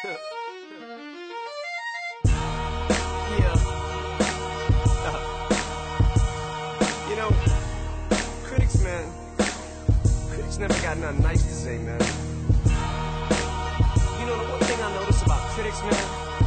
Yeah. You know, critics, man, critics never got nothing nice to say, man. You know, the one thing I notice about critics, man,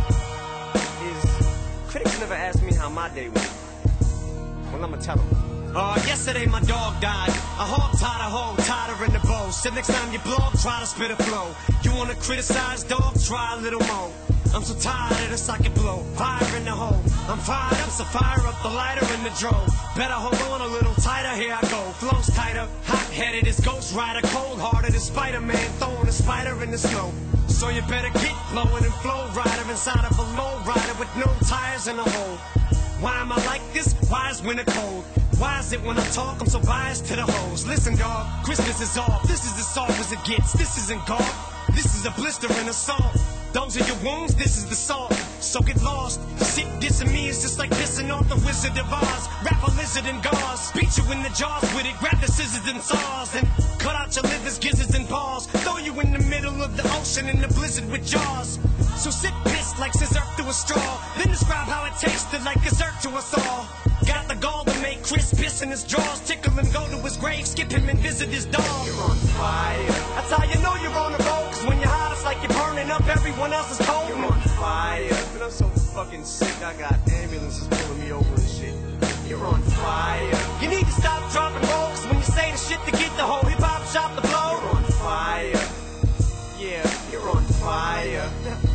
is critics never ask me how my day went. Well, I'ma tell them. Yesterday my dog died. A hog tied a hoe, tied her in the bow. So next time you blog, try to spit a flow. You wanna criticize, dog? Try a little more. I'm so tired of the socket blow. Fire in the hole. I'm fired up, so fire up the lighter in the drove. Better hold on a little tighter, here I go. Flows tighter, hot-headed as Ghost Rider, cold-hearted as Spider-Man, throwing a spider in the snow. So you better get flowing and flow rider inside of a low rider with no tires in a hole. Why am I like this? Why is winter cold? Why is it when I talk I'm so biased to the hoes? Listen, dog, Christmas is off. This is as soft as it gets. This isn't golf. This is a blister and a salt. Those are your wounds, this is the salt. So get lost. Shit dissing me is just like pissing off the Wizard of Oz. Wrap a lizard in gauze. Beat you in the jaws with it. Grab the scissors and saws. And cut out your livers, gizzards, and balls. Throw you in the middle of the ocean in the blizzard with jaws. So sit pissed like scissor through a straw. Then describe how it tasted like dessert to us all. Got the gall to make Chris piss in his drawers. Tickle him, go to his grave, skip him and visit his dog. You're on fire. That's how you know you're on the road. Cause when you're hot it's like you're burning up everyone else's cold. You're on fire. Man, I'm so fucking sick. I got ambulances pulling me over and shit. You're on fire. You need to stop, drop, and roll. Cause when you say the shit to get the whole hip-hop shop to blow. You're on fire. Yeah, you're on fire.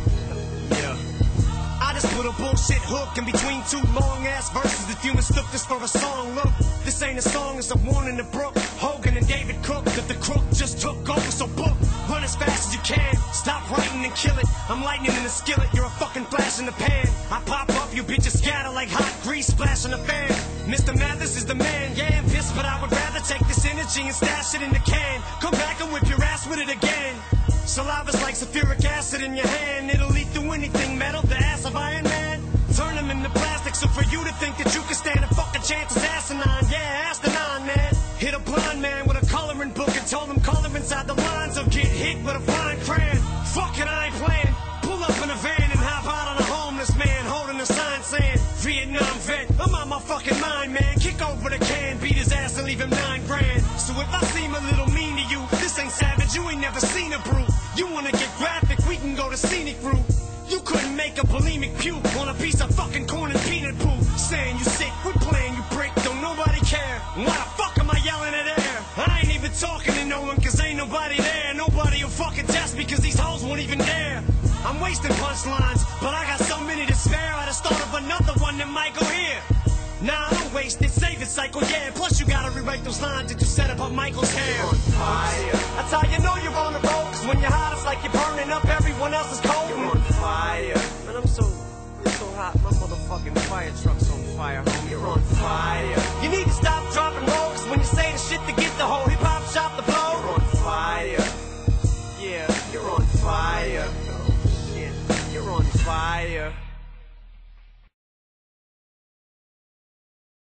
Yeah. I just put a bullshit hook in between two long-ass verses. If you mistook this for a song, look, this ain't a song, it's a warning to Brooke, Hogan and David Cook, that the crook just took over, so book, run as fast as you can, stop writing and kill it, I'm lightning in the skillet, you're a fucking flash in the pan, I pop up, you bitches scatter like hot grease splashing the fan, Mr. Mathis is the man, yeah, I'm pissed, but I would rather take this energy and stash it in the can, come back and whip your ass with it again. Saliva's like sulfuric acid in your hand. It'll eat through anything metal, the ass of Iron Man. Turn them into plastic, so for you to think that you can stand a fucking chance is asinine. Yeah, asinine, man. Hit a blind man with a coloring book and told him color inside the lines or get hit with a fine crayon. Fuck it, I ain't playing. Pull up in a van and hop out on a homeless man holding a sign saying Vietnam vet. I'm out my fucking mind, man. Kick over the can, beat his ass and leave him $9 grand. So if I seem a little mean to you, this ain't savage, you ain't never seen a brew. You wanna get graphic, we can go to scenic route. You couldn't make a bulimic puke on a piece of fucking corn and peanut poop. Saying you sick, we're playing you prick, don't nobody care. Why the fuck am I yelling at air? I ain't even talking to no one cause ain't nobody there. Nobody will fucking test me cause these hoes won't even dare. I'm wasting punchlines, but I got so many to spare. I just thought of another one that might go here. Nah, don't waste it, save it, cycle, yeah. Plus you gotta rewrite those lines that you set up on Michael's hair. You're on fire. That's how you know you're on the road. Cause when you're hot it's like you're burning up everyone else's cold. You're on fire. Man, I'm so hot. My motherfucking fire truck's on fire, homie. You're on fire.